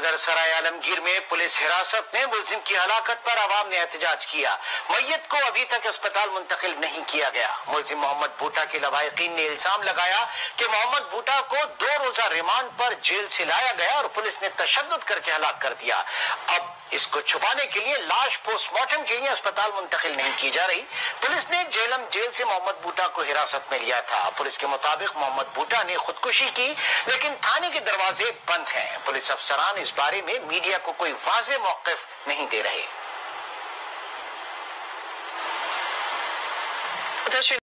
उधर सराय आलमगीर में पुलिस हिरासत में मुलजिम की हलाकत पर आवाम ने एहतजाज किया। मय्यत को अभी तक अस्पताल मुंतकिल नहीं किया गया। मुलजिम मोहम्मद भूटा के लवाहिकीन ने इल्जाम लगाया कि मोहम्मद भूटा को 2 रोजा रिमांड पर जेल से लाया गया और पुलिस ने तशद्दुद करके हलाक कर दिया। अब इसको छुपाने के लिए लाश पोस्टमार्टम के लिए अस्पताल मुंतकिल नहीं की जा रही। पुलिस ने जेल से मोहम्मद भूटा को हिरासत में लिया था। पुलिस के मुताबिक मोहम्मद भूटा ने खुदकुशी की, लेकिन थाने के दरवाजे बंद हैं। पुलिस अफसरान इस बारे में मीडिया को कोई वाज़ेह मौक़िफ़ नहीं दे रहे।